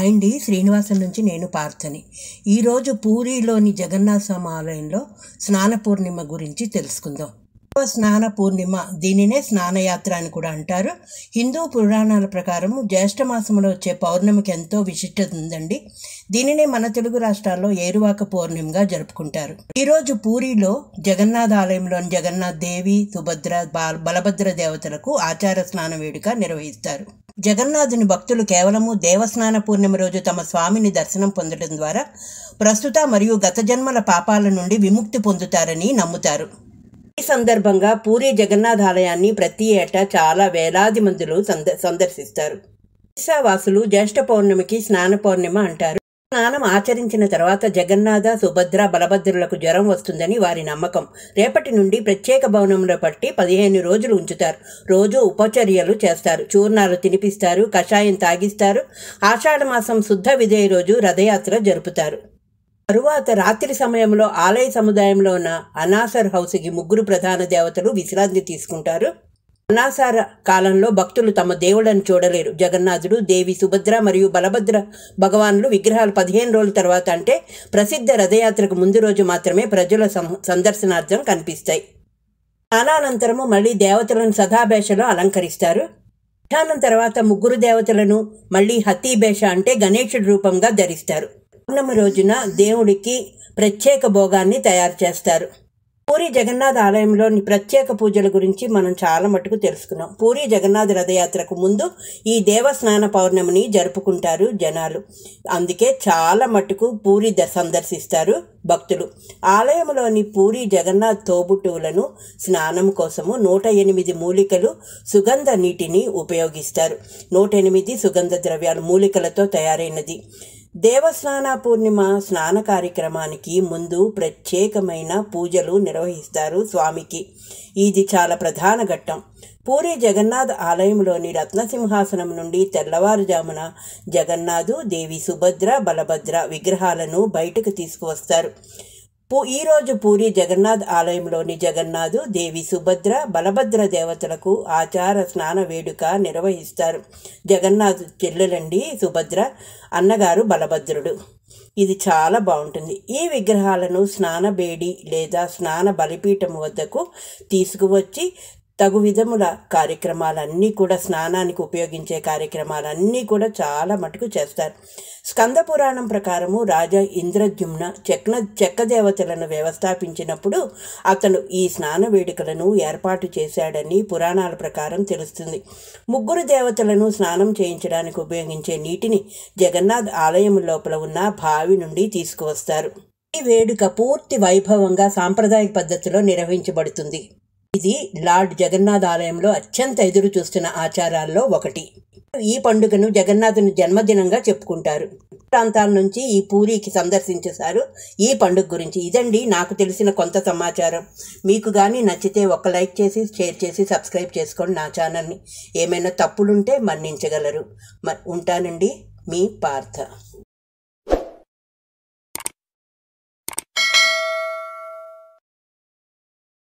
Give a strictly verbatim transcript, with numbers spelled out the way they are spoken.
Hi అండి, శ్రీనివాసం నుంచి నేను పార్థని. ఈరోజు పూరిలోని జగన్నాథ స్వామి ఆలయంలో స్నాన పూర్ణిమ గురించి తెలుసుకుందాం. స్నాన పూర్ణిమ, దీనినే స్నానయాత్ర అని కూడా అంటారు. హిందూ పురాణాల ప్రకారం జ్యేష్ఠ మాసంలో వచ్చే పౌర్ణమికి ఎంతో విశిష్టత ఉందండి. దీనినే మన తెలుగు రాష్ట్రాల్లో ఏరువాక పౌర్ణమిగా జరుపుకుంటారు. ఈరోజు పూరిలో జగన్నాథ ఆలయంలోని జగన్నాథ్ దేవి, సుభద్ర, బలభద్ర దేవతలకు ఆచార స్నాన వేడుక నిర్వహిస్తారు. జగన్నాథుని భక్తులు కేవలము దేవస్నాన పూర్ణిమ రోజు తమ స్వామిని దర్శనం పొందడం ద్వారా ప్రస్తుత మరియు గత జన్మల పాపాల నుండి విముక్తి పొందుతారని నమ్ముతారు. ఈ సందర్భంగా పూరి జగన్నాథ ఆలయాన్ని ప్రతి ఏటా చాలా వేలాది మందులు సంద సందర్శిస్తారు. వాసులు జ్యేష్ఠ పౌర్ణమికి స్నాన పౌర్ణిమ అంటారు. స్నానం ఆచరించిన తర్వాత జగన్నాథ, సుభద్ర, బలభద్రులకు జ్వరం వస్తుందని వారి నమ్మకం. రేపటి నుండి ప్రత్యేక భవనంలో పట్టి పదిహేను రోజులు ఉంచుతారు. రోజు ఉపచర్యలు చేస్తారు. చూర్ణాలు తినిపిస్తారు, కషాయం తాగిస్తారు. ఆషాఢ మాసం శుద్ధ విజయ రోజు రథయాత్ర జరుపుతారు. తరువాత రాత్రి సమయంలో ఆలయ సముదాయంలో ఉన్న అనాసర్ హౌస్కి ముగ్గురు ప్రధాన దేవతలు విశ్రాంతి తీసుకుంటారు. అనాసార కాలంలో భక్తులు తమ దేవుళ్లను చూడలేరు. జగన్నాథుడు, దేవి, సుభద్ర మరియు బలభద్ర భగవానులు విగ్రహాలు పదిహేను రోజుల తర్వాత, అంటే ప్రసిద్ధ రథయాత్రకు ముందు రోజు మాత్రమే ప్రజల సందర్శనార్థం కనిపిస్తాయి. స్నానానంతరము మళ్ళీ దేవతలను సదాభేషలో అలంకరిస్తారు. స్నానం తర్వాత ముగ్గురు దేవతలను మళ్ళీ హతీభేష, అంటే గణేశుడి రూపంగా ధరిస్తారు. పౌర్ణమి రోజున దేవుడికి ప్రత్యేక భోగాన్ని తయారు చేస్తారు. పూరి జగన్నాథ ఆలయంలోని ప్రత్యేక పూజల గురించి మనం చాలా మటుకు తెలుసుకున్నాం. పూరి జగన్నాథ రథయాత్రకు ముందు ఈ దేవస్నాన పౌర్ణమిని జరుపుకుంటారు జనాలు. అందుకే చాలా మటుకు పూరి సందర్శిస్తారు భక్తులు. ఆలయంలోని పూరి జగన్నాథ్ తోబుట్టువులను స్నానం కోసము నూట ఎనిమిది మూలికలు సుగంధ నీటిని ఉపయోగిస్తారు. నూట ఎనిమిది సుగంధ ద్రవ్యాలు మూలికలతో తయారైనది. దేవస్నాన పూర్ణిమ స్నాన కార్యక్రమానికి ముందు ప్రత్యేకమైన పూజలు నిర్వహిస్తారు స్వామికి. ఇది చాలా ప్రధాన ఘట్టం. పూరి జగన్నాథ ఆలయంలోని రత్నసింహాసనం నుండి తెల్లవారుజామున జగన్నాథు, దేవి, సుభద్ర, బలభద్ర విగ్రహాలను బయటకు తీసుకువస్తారు. ఈరోజు పూరి జగన్నాథ్ ఆలయంలోని జగన్నాథు, దేవి, సుభద్ర, బలభద్ర దేవతలకు ఆచార స్నాన వేడుక నిర్వహిస్తారు. జగన్నాథ్ చెల్లెలండి సుభద్ర, అన్నగారు బలభద్రుడు. ఇది చాలా బాగుంటుంది. ఈ విగ్రహాలను స్నాన బేడి లేదా స్నాన బలిపీఠం వద్దకు తీసుకువచ్చి తగు విధముల కార్యక్రమాలన్నీ కూడా, స్నానానికి ఉపయోగించే కార్యక్రమాలన్నీ కూడా చాలా మటుకు చేస్తారు. స్కంద పురాణం ప్రకారము రాజా ఇంద్రద్యుమ్న చెక్న చెక్క దేవతలను వ్యవస్థాపించినప్పుడు అతను ఈ స్నాన వేడుకలను ఏర్పాటు చేశాడని పురాణాల ప్రకారం తెలుస్తుంది. ముగ్గురు దేవతలను స్నానం చేయించడానికి ఉపయోగించే నీటిని జగన్నాథ్ ఆలయం లోపల ఉన్న బావి నుండి తీసుకువస్తారు. ఈ వేడుక పూర్తి వైభవంగా సాంప్రదాయ పద్ధతిలో నిర్వహించబడుతుంది. ఇది లార్డ్ జగన్నాథ్ ఆలయంలో అత్యంత ఎదురు చూస్తున్న ఆచారాల్లో ఒకటి. ఈ పండుగను జగన్నాథుని జన్మదినంగా చెప్పుకుంటారు. ప్రాంతాల నుంచి ఈ పూరికి సందర్శించేశారు ఈ పండుగ గురించి. ఇదండి నాకు తెలిసిన కొంత సమాచారం. మీకు కానీ నచ్చితే ఒక లైక్ చేసి, షేర్ చేసి, సబ్స్క్రైబ్ చేసుకోండి నా ఛానల్ని. ఏమైనా తప్పులుంటే మన్నించగలరు. ఉంటానండి, మీ పార్థ.